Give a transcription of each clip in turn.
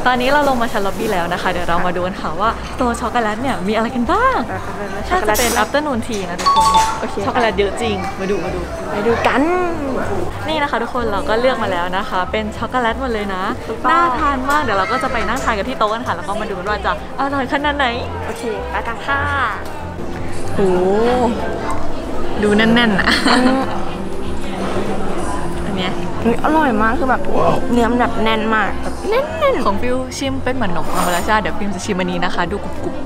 ตอนนี้เราลงมาชั้นล็อบบี้แล้วนะคะเดี๋ยวเรามาดูกันค่ะว่าตัวช็อกโกแลตเนี่ยมีอะไรกันบ้างถ้าจะเป็น afternoon tea นะทุกคนเนี่ยช็อกโกแลตเยอะจริงมาดูกันนี่นะคะทุกคนเราก็เลือกมาแล้วนะคะเป็นช็อกโกแลตหมดเลยนะน่าทานมากเดี๋ยวเราก็จะไปนั่งทานกันที่โต๊ะกันค่ะแล้วก็มาดูว่าจะอร่อยขนาดไหนโอเคไปกันค่ะโอ้ดูแน่นๆนะอันเนี้ยอร่อยมากคือแบบเนื้อมันแบบแน่นมากแบบแน่นของฟิวชิมเป็นเหมือนขนมธรรมดาเดี๋ยวฟิวจะชิมอันนี้นะคะดูกรุบ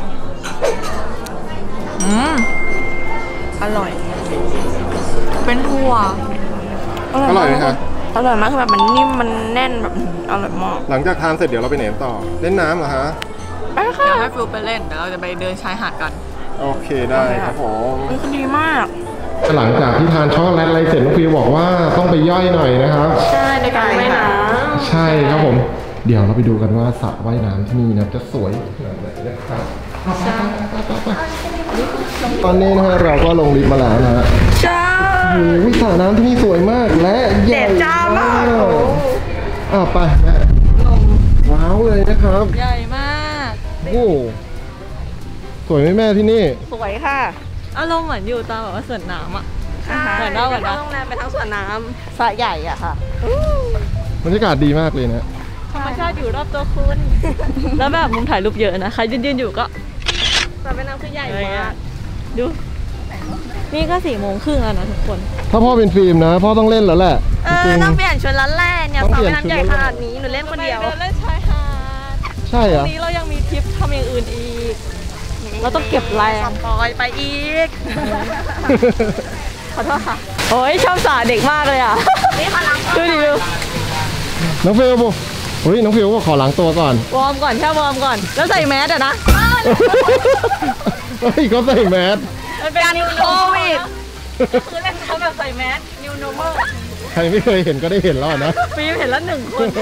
อร่อยเป็นถั่วอร่อยไหมคะอร่อยมากคือแบบมันนิ่มมันแน่นแบบอร่อยมากหลังจากทานเสร็จเดี๋ยวเราไปไหนต่อเล่นน้ำเหรอฮะไปค่ะเดี๋ยวให้ฟิวไปเล่นเดี๋ยวเราจะไปเดินชายหาดกันโอเคได้ครับผมมันดีมากหลังจากที่ทานช็อกโกแลตอะไรเสร็จน้องฟิวบอกว่าต้องไปย่อยหน่อยนะครับใช่ในการว่ายน้ำใช่ครับผมเดี๋ยวเราไปดูกันว่าสระว่ายน้ำที่นี่นะจะสวยขนาดไหนนะครับตอนนี้นะฮะเราก็ลงลิฟต์มาแล้วนะฮะใช่โอ้โหสระน้ำที่นี่สวยมากและใหญ่มากไปแม่ว้าวเลยนะครับใหญ่มากโอ้สวยไหมแม่ที่นี่สวยค่ะอารมณ์เหมือนอยู่ตามแบบว่าสวนน้ำอ่ะเหมือนโรงแรมไปทั้งสวนน้ำสระใหญ่อะค่ะบรรยากาศดีมากเลยนะธรรมชาติอยู่รอบตัวคุณแล้วแบบมุมถ่ายรูปเยอะนะคะยืนอยู่ก็สระว่ายน้ำคือใหญ่มากดูนี่ก็4:30แล้วนะทุกคนถ้าพ่อเป็นฟิล์มนะพ่อต้องเล่นแล้วแหละต้องเปลี่ยนชุดแล้วแหละเนี่ยสระว่ายน้ำใหญ่ขนาดนี้หนูเล่นคนเดียวเล่นชายหาดใช่เหรอวันนี้เรายังมีทริปทำอย่างอื่นอีกเราต้องเก็บแรงปล่อยไปอีกขอโทษค่ะโอ้ยชอบสาเด็กมากเลยอ่ะนี่ขอล้างดูดิน้องฟิวบอกเฮ้ยน้องฟิวก็ขอล้างตัวก่อนวอร์มก่อนแค่วอร์มก่อนแล้วใส่แมสนะเฮ้ยเขาใส่แมสมันเป็นนิวโควิดคือเล่นเขาแบบใส่แมส New Normal ใครไม่เคยเห็นก็ได้เห็นแล้วนะฟิล์มเห็นแล้ว1 คน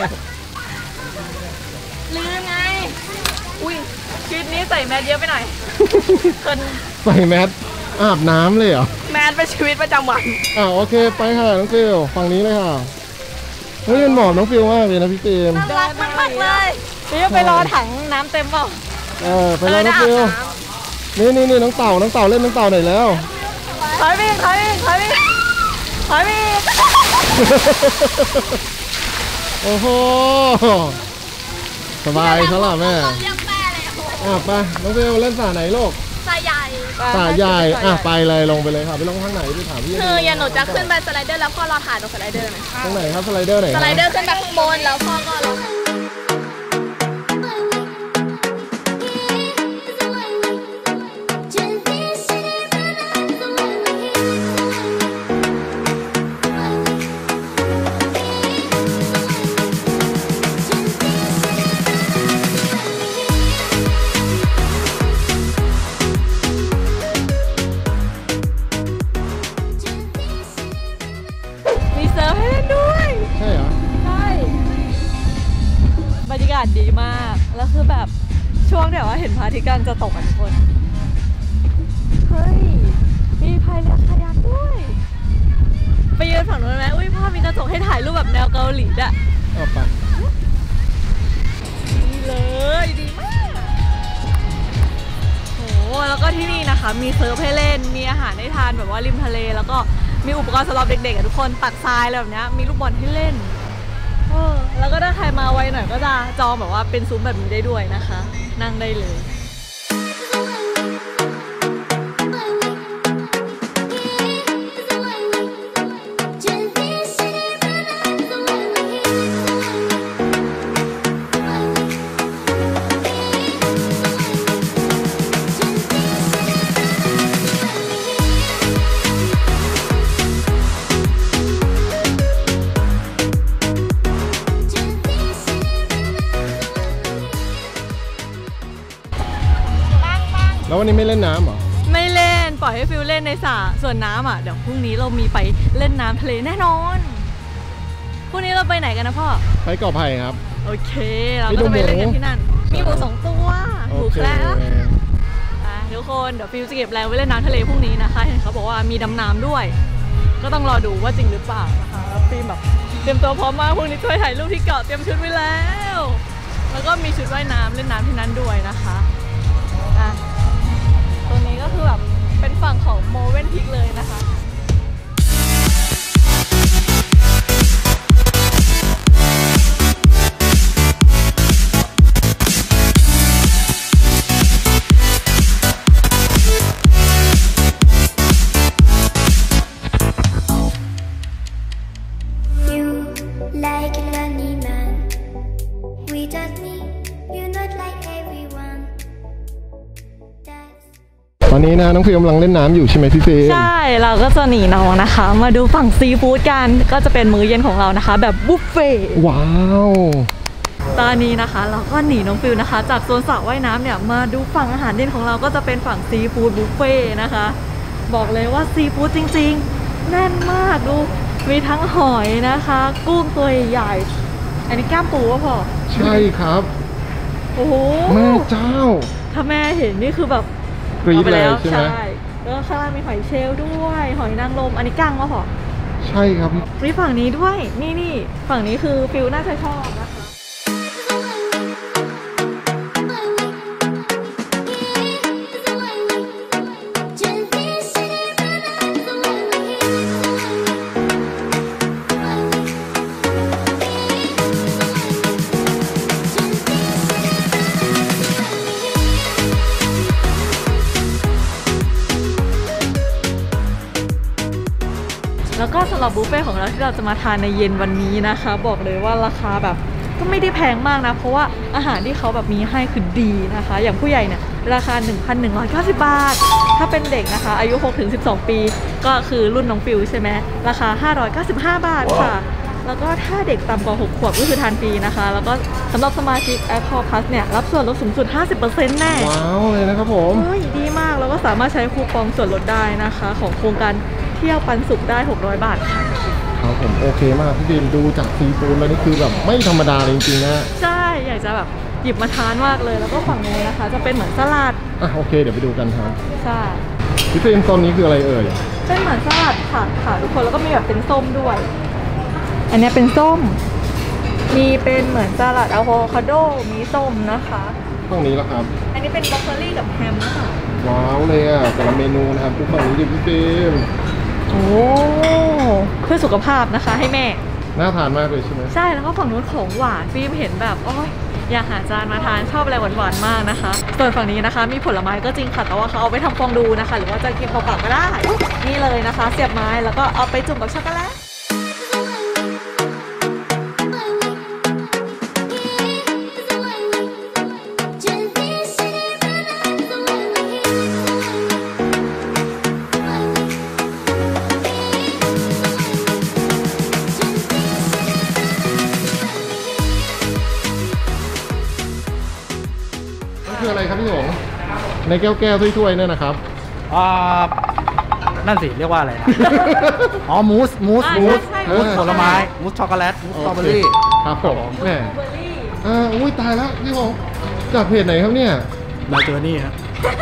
ลืมไงอุ้ยชีวิตนี้ใส่แมสเยอะไปหน่อยใส่แมสอาบน้ำเลยเหรอแมสเป็นชีวิตประจำวันโอเคไปค่ะน้องฟิวฝั่งนี้เลยค่ะเฮ้ยมันเหมาะน้องฟิวมากเลยนะพี่เต็มน่ารักมากเลยฟิวไปรอถังน้ำเต็มเปล่าไปรอน้องฟิวนี่น้องเต่าเล่นน้องเต่าหน่อยแล้วถอยไปโอ้โหสบายซะละแม่ไปน้องฟิวเล่นสระไหนลูกสระใหญ่ไปเลยลงไปเลยค่ะไปลงข้างไหนไปถามพี่คืออย่าหนูจะขึ้นไปสไลเดอร์แล้วพ่อรอถ่ายตรงสไลเดอร์ไหมตรงไหนครับสไลเดอร์ไหนสไลเดอร์ขึ้นไปข้างบนแล้วพ่อก็รอบรรยากาศดีมากแล้วคือแบบช่วงแบบว่าเห็นพระอาทิตย์กำลังจะตกกันทุกคนเฮ้ยมีพายเรือคายักด้วยไปยืนฝั่งนู้นไหมอุ้ยพ่อมีกระจกให้ถ่ายรูปแบบแนวเกาหลีอ่ะไปดีเลยดีมากโหแล้วก็ที่นี่นะคะมีเซิร์ฟให้เล่นมีอาหารให้ทานแบบว่าริมทะเลแล้วก็มีอุปกรณ์สำหรับเด็กๆทุกคนตักทรายอะไรแบบนี้มีลูกบอลให้เล่นแล้วก็ถ้าใครมาไวหน่อยก็จะจองแบบว่าเป็นซุ้มแบบนี้ได้ด้วยนะคะนั่งได้เลยแล้ววันนี้ไม่เล่นน้ำเหรอไม่เล่นปล่อยให้ฟิวเล่นในสระส่วนน้ำเดี๋ยวพรุ่งนี้เรามีไปเล่นน้ำทะเลแน่นอนพรุ่งนี้เราไปไหนกันนะพ่อไปเกาะไผ่ครับโอเคเราก็จะไปเล่นกันที่นั่นมีหมู2 ตัวหมูแคระทุกคนเดี๋ยวฟิวจะเก็บแรงไว้เล่นน้ำทะเลพรุ่งนี้นะคะเห็นเขาบอกว่ามีดำน้ำด้วยก็ต้องรอดูว่าจริงหรือเปล่านะคะฟิล์มแบบเตรียมตัวพร้อมมากพรุ่งนี้ช่วยถ่ายรูปที่เกาะเตรียมชุดไว้แล้วแล้วก็มีชุดว่ายน้ำเล่นน้ำที่นั่นด้วยนะคะอ่ะตรงนี้ก็คือแบบเป็นฝั่งของโมเวนพิกเลยนะคะตอนนี้นะน้องฟิล์มกำลังเล่นน้ำอยู่ใช่ไหมพี่ฟิล์มใช่เราก็จะหนีน้องนะคะ มาดูฝั่งซีฟู้ดกันก็จะเป็นมื้อเย็นของเรานะคะ แบบบุฟเฟ่ต์ว้าวตอนนี้นะคะเราก็หนีน้องฟิลนะคะจากโซนสระว่ายน้ำเนี่ยมาดูฝั่งอาหารเย็นของเราก็จะเป็นฝั่งซีฟู้ดบุฟเฟ่ต์นะคะ บอกเลยว่าซีฟู้ดจริงๆแน่นมากดูมีทั้งหอยนะคะกุ้งตัวใหญ่อันนี้กล้ามปูวะพ่อใช่ครับโอ้โหแม่เจ้าถ้าแม่เห็นนี่คือแบบกรี๊ดเลยใช่ไหมแล้วข้างล่างมีหอยเชลล์ด้วยหอยนางรมอันนี้กั้งวะพ่อใช่ครับนี่ฝั่งนี้ด้วยนี่ฝั่งนี้คือฟิลน่าจะชอบนะคะแล้วก็สำหรับบุฟเฟ่ของเราที่เราจะมาทานในเย็นวันนี้นะคะบอกเลยว่าราคาแบบก็ไม่ได้แพงมากนะเพราะว่าอาหารที่เขาแบบมีให้คือดีนะคะอย่างผู้ใหญ่เนี่ยราคา 1,190 บาทถ้าเป็นเด็กนะคะอายุ 6-12 ปีก็คือรุ่นน้องฟิวใช่ไหมราคา 595 บาทค่ะแล้วก็ถ้าเด็กต่ำกว่า 6 ขวบก็คือทานฟรีนะคะแล้วก็สำหรับสมาชิก Accor Plus เนี่ยรับส่วนลดสูงสุด 50% แน่ว้าวเลยนะครับผมดีมากแล้วก็สามารถใช้คูปองส่วนลดได้นะคะของโครงการเที่ยวปันสุขได้600 บาทค่ะครับผมโอเคมากพี่ดินดูจากซีฟู้ดแล้วนี่คือแบบไม่ธรรมดาจริงๆนะใช่อยากจะแบบหยิบมาทานมากเลยแล้วก็ฝั่งนี้นะคะจะเป็นเหมือนสลัดโอเคเดี๋ยวไปดูกันครับใช่พี่ดินโซนนี้คืออะไรเอ่ยเป็นเหมือนสลัดค่ะทุกคนแล้วก็มีแบบเป็นส้มด้วยอันนี้เป็นส้มมีเป็นเหมือนสลัดอะโวคาโดมีส้มนะคะตรงนี้แล้วครับอันนี้เป็นบรอกโคลีกับแฮมนะคะว้าวเลยอ่ะแต่ละเมนูนะครับทุกฝั่งนี้ดิพี่ดินโอ้เพื่อสุขภาพนะคะให้แม่น่าทานมากเลยใช่ไหมใช่แล้วก็ฝั่งนู้นของหวานฟิล์มเห็นแบบโอ้ยอยากหาจานมาทานชอบอะไรหวานๆมากนะคะส่วนฝั่งนี้นะคะมีผลไม้ก็จริงค่ะแต่ว่าเขาเอาไปทำฟองดูนะคะหรือว่าจะกินเปล่าๆก็ได้นี่เลยนะคะเสียบไม้แล้วก็เอาไปจุ่มกับช็อกโกแลตคืออะไรครับพี่หงในแก้วถ้วยๆเนี่ยนะครับนั่นสิเรียกว่าอะไรนะอ๋อมูสผลไม้มูสช็อกโกแลตมูสสตรอเบอรี่ครับผมแม่อุ้ยตายแล้วพี่หงจากเพจไหนครับเนี่ยมาเจอนี่ครับ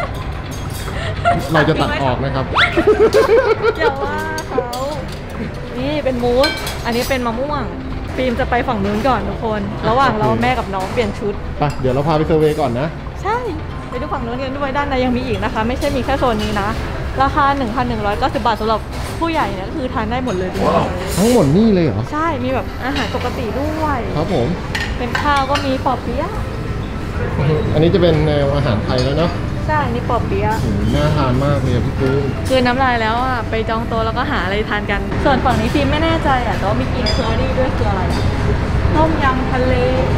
เราจะตัดออกนะครับอย่าว่าเขานี่เป็นมูสอันนี้เป็นมะม่วงฟิล์มจะไปฝั่งนู้นก่อนทุกคนระหว่างเราแม่กับน้องเปลี่ยนชุดไปเดี๋ยวเราพาไปเซอร์เวย์ก่อนนะใช่ไปดูฝั่งนู้นกันด้วยด้านในยังมีอีกนะคะไม่ใช่มีแค่โซนนี้นะราคา 1,190 บาทสำหรับผู้ใหญ่เนี่ยคือทานได้หมดเลยทั้งหมดนี่เลยเหรอใช่มีแบบอาหารปกติด้วยครับผมเป็นข้าวก็มีปอเปี๊ยะอันนี้จะเป็นแนวอาหารไทยแล้วเนาะใช่นี่ปอเปี๊ยะน่าทานมากเลยพี่ฟิล์มคือน้ำลายแล้วอ่ะไปจองโต๊ะแล้วก็หาอะไรทานกันส่วนฝั่งนี้ฟิล์มไม่แน่ใจแต่ว่ามีกินเคอรี่ด้วยคืออะไรต้มยำทะเล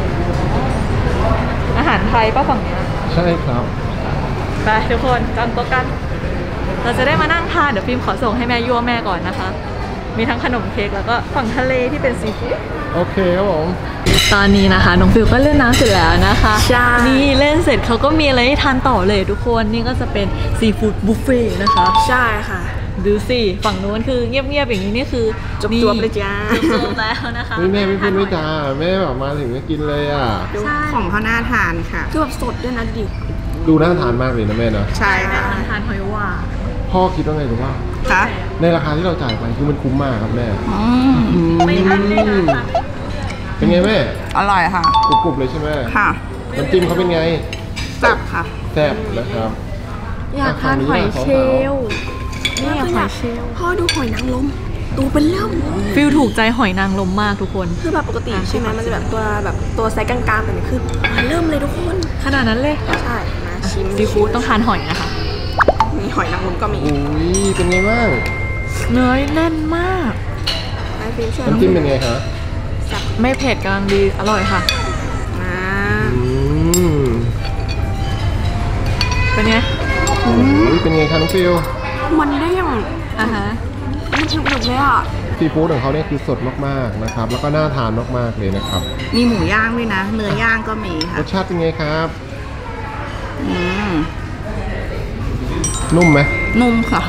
อาหารไทยป่ะฝั่งนี้ใช่ครับไปทุกคนจองโต๊ะกันเราจะได้มานั่งทานเดี๋ยวฟิล์มขอส่งให้แม่ยั่วแม่ก่อนนะคะมีทั้งขนมเค้กแล้วก็ฝั่งทะเลที่เป็นซีฟู้ดโอเคครับผมตอนนี้นะคะน้องฟิลก็เล่นน้ำเสร็จแล้วนะคะใช่นี่เล่นเสร็จเขาก็มีอะไรให้ทานต่อเลยทุกคนนี่ก็จะเป็นซีฟู้ดบุฟเฟ่ต์นะคะใช่ค่ะดูสิฝั่งนู้นคือเงียบๆอย่างนี้นี่คือจบเลยจ้าจบแล้วนะคะแม่ไม่พูดไม่จ้าแม่แบบมาถึงก็กินเลยอ่ะของเขาน่าทานค่ะคือแบบสดด้วยนะดิดูน่าทานมากเลยนะแม่นะใช่ค่ะทานหอยหวานพ่อคิดว่าไงหรือว่าคะในราคาที่เราจ่ายไปคือมันคุ้มมากครับแม่ไม่ทันเลยนะเเป็นไงแม่อร่อยค่ะกรุบๆเลยใช่ไหมค่ะน้ำจิ้มเขาเป็นไงแซ่บค่ะแซ่บนะครับอยากทานหอยเชลล์นี่หอยเชลล์พ่อดูหอยนางรมตัวเป็นเริ่มฟิลถูกใจหอยนางรมมากทุกคนคือแบบปกติใช่ไหมมันจะแบบตัวไซส์กลางๆแต่นี่คือมันเริ่มเลยทุกคนขนาดนั้นเลยใช่มาชิมซีฟู้ดต้องทานหอยนะคะมีหอยนางรมก็มีอุ้ยเป็นไงบ้างเนื้อแน่นมากไอฟิล์มช่วยน้ำจิ้มเป็นไงคะไม่เผ็ดกำลังดีอร่อยค่ะมาอืมเป็นไงอุ้ยเป็นไงคะน้องฟิลมันได้ยังอ่ะฮะมันหนึบๆเลยอ่ะซีฟู้ดของเขาเนี่ยคือสดมากๆนะครับแล้วก็น่าทานมากๆเลยนะครับมีหมูย่างด้วยนะเนื้อย่างก็มีรค่ะสชาติเป็นไงครับอืมนุ่มไหมนุ่มค่ะ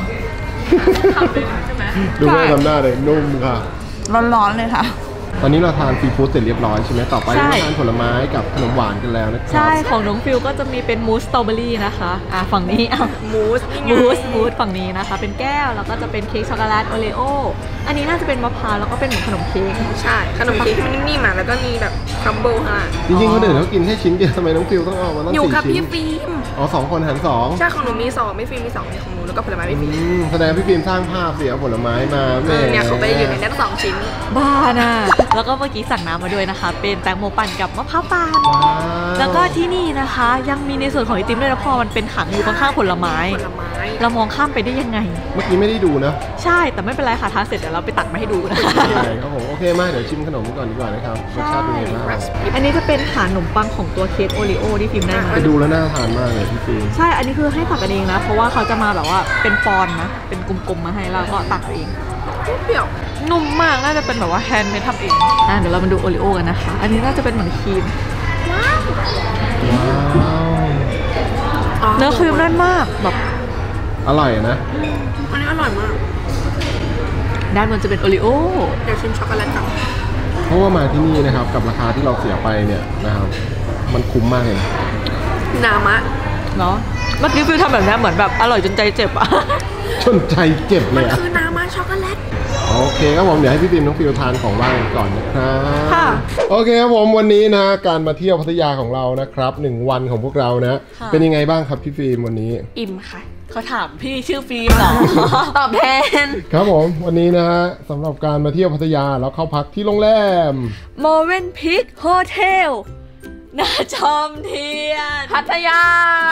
ดูแม่ทำหน้าเลยนุ่มค่ะร้อนๆเลยค่ะตอนนี้เราทานซีฟู้ดเสร็จเรียบร้อยใช่ไหมต่อไปใช่เราทานผลไม้กับขนมหวานกันแล้วนะครัใช่ของน้องฟิลก็จะมีเป็นมูสสตรอเบอรี่นะคะฝั่งนี้มูสนี่ไงมูสฝั่งนี้นะคะ เป็นแก้วแล้วก็จะเป็นเค้กช็อกโกแลตโอเลโออันนี้น่าจะเป็นมะพร้าวแล้วก็เป็นเหมือนขนมเค้กใช่ขนมเค้กที่มันนิ่มๆอ่ะแล้วก็มีแบบครัมเบิลค่ะจริงๆเขาเดินเขากินแค่ชิ้นเดียวทำไมน้องฟิลต้องเอามาตั้งอยู่กับ 4 ชิ้พี่นฟิล์มอ๋อ2 คนหาร 2 ใช่ของหนูมี2ไม่ฟิล์มมี2มีของหนูแล้วก็ผลไม้ไม่ฟิล์มแสดงพี่ฟิล์มสร้างภาพเสียผลไม้มาแม่เนี่ยเขาไปอยู่ในนั้น2ชิ้นบ้าน่ะแล้วก็เมื่อกี้สั่งน้ำมาด้วยนะคะ เป็นแตงโมปั่นกับมะพร้าวปั่นว้าวแล้วก็ที่นี่นะคะยังมีในส่วนของไอติมด้วยนะพอมันเป็นขังอยู่ข้างๆผลไม้ผลไม้เรามองข้ามไปได้ยังไงเมื่อกี้ไม่ได้ดูนะใช่แต่ไม่เป็นไรค่ะทานเสร็จเดี๋ยวเราไปตัดมาให้ดูนะคะใช่ครับผมโอเคมาเดี๋ยวชิมขนมก่อนดีกว่านะครับรสชาติเป็นไงบ้างอันนี้จะเป็นฐานขนมปังของตัวเค้กโอริโอที่พิมพ์ได้มาไปดูแล้วน่าทานมากเลยพี่ฟิล์มใช่อันนี้คือให้ตักกันเองนะเพราะว่าเขาจะมาแบบว่าเป็นปอนด์นะเป็นกลมๆมาให้เราก็ตักเองเปรี้ยวนุ่มมากน่าจะเป็นแบบว่าแฮนด์เมดทำเองเดี๋ยวเรามาดูโอริโอกันนะคะ อันนี้น่าจะเป็นเหมือนครีมว้าวเนื้อครีมแน่นมากแบบอร่อยนะอันนี้อร่อยมากด้านบนจะเป็นโอริโอเดี๋ยวชิมช็อกโกแลตก่อนเพราะว่ามาที่นี่นะครับกับราคาที่เราเสียไปเนี่ยนะครับมันคุ้มมากเลยนามะเนาะเมื่อกี้ฟิลทำแบบนี้เหมือนแบบอร่อยจนใจเจ็บอะจนใจเจ็บเลยอะคือนามะช็อกโกแลตโอเคครับผมเดี๋ยวให้พี่ฟิล์มน้องฟิลทานของว่างกันก่อนนะครับค่ะโอเคครับผมวันนี้นะการมาเที่ยวพัทยาของเรานะครับ1 วันของพวกเรานะค่ะเป็นยังไงบ้างครับพี่ฟิล์มวันนี้อิ่มค่ะเขาถามพี่ชื่อฟิล์มเหรอตอบแทนครับผมวันนี้นะฮะสำหรับการมาเที่ยวพัทยาแล้วเข้าพักที่โรงแรมโมเวนพิกโฮเทลนาจอมเทียนพัทยา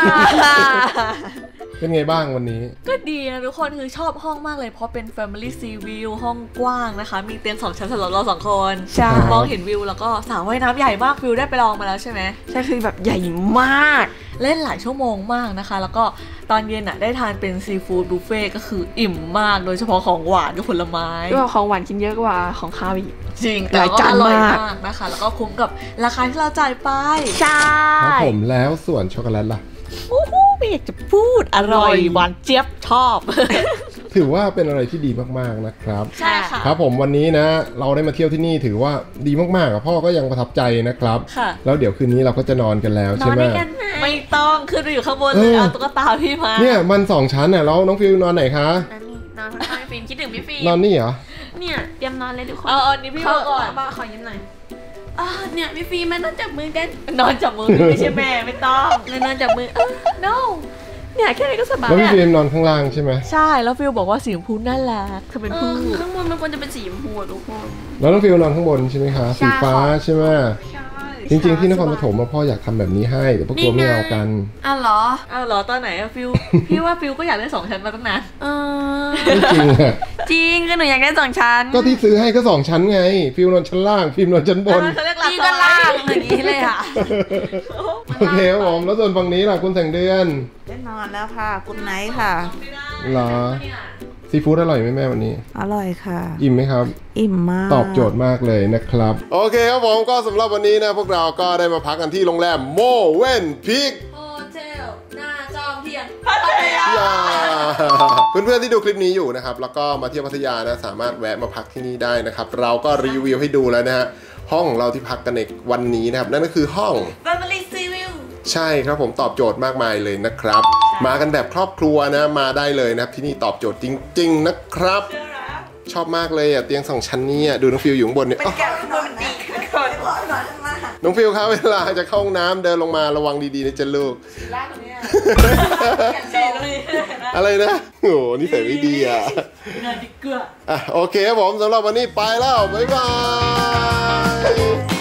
เป็นไงบ้างวันนี้ก็ดีนะทุกคนคือชอบห้องมากเลยเพราะเป็น Family Sea View ห้องกว้างนะคะ มีเตียง2 ชั้นสำหรับเรา2 คนใช่มองเห็นวิวแล้วก็สระว่ายน้ำใหญ่มากฟิวได้ไปลองมาแล้วใช่ไหมใช่คือแบบใหญ่มากเล่นหลายชั่วโมงมากนะคะ แล้วก็ตอนเย็นอ่ะได้ทานเป็นซีฟู้ดบุฟเฟ่ก็คืออิ่มมากโดยเฉพาะของหวานกับผลไม้ก็บอกของหวานกินเยอะกว่าของข้าวอีกจริงหแต่ลายก็จาอน ร่อยมากมากนะคะ แล้วก็คุ้มกับราคาที่เราจ่ายไปใช่ครับผมแล้วส่วนช็อกโกแลตล่ะโอ้โหไม่อยากจะพูดอร่อยหวานเจี๊ยบชอบถือว่าเป็นอะไรที่ดีมากๆนะครับใช่ค่ะครับผมวันนี้นะเราได้มาเที่ยวที่นี่ถือว่าดีมากๆอะพ่อก็ยังประทับใจนะครับค่ะแล้วเดี๋ยวคืนนี้เราก็จะนอนกันแล้วนอใช่นไหมด้วยกันไม่ต้องขึ้นไปอยู่ข้างบนเลยเอาตุ๊กตาพี่มาเนี่ยมัน2 ชั้นน่ะแล้วน้องฟิวนอนไหนคะอันนี้นอนข้างๆฟิล์มคิดถึงพี่ฟิล์นอนมนี่เหรอเนี่ยเตรียมนอนเลยทุกคนเอานี่พี่มาก่อนบ้าขอยิ้มหน่อยเนี่ยพี่ฟิล์มมันต้องจับมือกันนอนจับมือพี่ไม่ใช่แม่ไม่ต้องนอนจับมือ no เนี่ยแค่นี้ก็สบายแล้วพี่ฟิล์มนอนข้างล่างใช่ไหมใช่แล้วฟิลบอกว่าสีชมพูน่ารักเธอเป็นผู้ข้างบนมันควรจะเป็นสีชมพูอะทุกคนแล้วน้องฟิวนอนข้างบนใช่ไหมคะใช่สีฟ้าใช่ไหมใช่จริงๆที่นครปฐมพ่ออยากทำแบบนี้ให้แต่พวกตัวไม่เอากันอ้าวเหรออ้าวเหรอตอนไหนอะฟิล พี่ว่าฟิลก็อยากได้2 ชั้นมาตั้งนานไม่จริงอะจริงคือหนูอยากได้2 ชั้นก็ที่ซื้อให้ก็2 ชั้นไง ฟิวนอนชั้นล่างฟิล์มนอนชั้นบนเขาเรียกหลับพี่สก็บาล่างยอย่างนี้เลยค่ะโอเคครับผมแล้วส่วนฝั่งนี้ล่ะคุณแสงเดือนได้นอนแล้วค่ะกุ๊ดไนท์ค่ะเหรอซีฟู้ดอร่อยไหมแม่วันนี้อร่อยค่ะอิ่มไหมครับอิ่มมากตอบโจทย์มากเลยนะครับ โอเคครับผมก็สำหรับวันนี้นะพวกเราก็ได้มาพักกันที่โรงแรมโมเว่นพิกโฮเทลหน้าจอมเทียนเพื่อนๆที่ดูคลิปนี้อยู่นะครับแล้วก็มาเที่ยวพัทยานะสามารถแวะมาพักที่นี่ได้นะครับเราก็รีวิวให้ดูแล้วนะฮะห้องของเราที่พักกันในวันนี้นะครับนั่นก็คือห้อง Family Sea View ใช่ครับผมตอบโจทย์มากมายเลยนะครับ มากันแบบครอบครัวนะมาได้เลยนะครับที่นี่ตอบโจทย์จริงๆนะครับ ชอบมากเลยอ่ะเตียง2 ชั้นนี้อ่ะดูน้องฟิวอยู่ข้างบนเนี่ยแกะข้างบนมันดีขึ้นคนน้องฟิวครับเวลาจะเข้าห้องน้ำเดินลงมาระวังดีๆนะจ๊ะลูกลากตรงเนี้ยอะไรนะโอ้โหนี่ใส่ไม่ดีอ่ะโอเคครับผมสำหรับวันนี้ไปแล้วบ๊ายบาย